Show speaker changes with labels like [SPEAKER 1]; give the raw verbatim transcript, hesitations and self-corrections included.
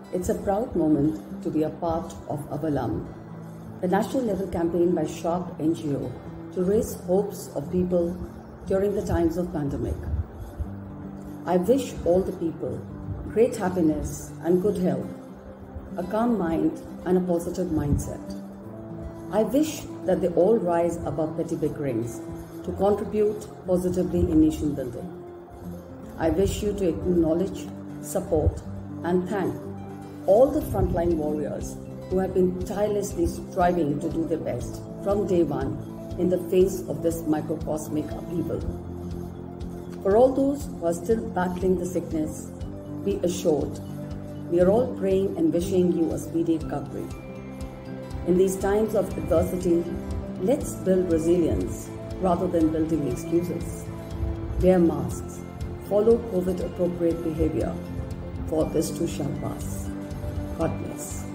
[SPEAKER 1] It's a proud moment to be a part of Avalam, the national level campaign by Shark N G O to raise hopes of people during the times of pandemic. I wish all the people great happiness and good health, a calm mind and a positive mindset. I wish that they all rise above petty bickerings to contribute positively in nation building. I wish you to acknowledge, support and thank all the frontline warriors who have been tirelessly striving to do their best from day one in the face of this microcosmic upheaval. For all those who are still battling the sickness, be assured, we are all praying and wishing you a speedy recovery. In these times of adversity, let's build resilience rather than building excuses. Wear masks, follow COVID-appropriate behavior, for this too shall pass. God bless.